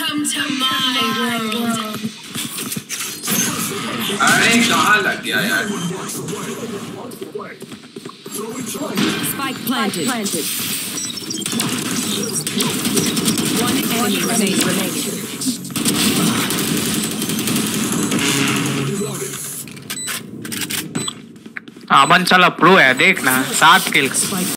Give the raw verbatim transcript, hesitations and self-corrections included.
Welcome to my world. अरे कहाँ लग गया यार? Spike planted. One enemy remaining. अमन चला प्रो है देखना सात किल्स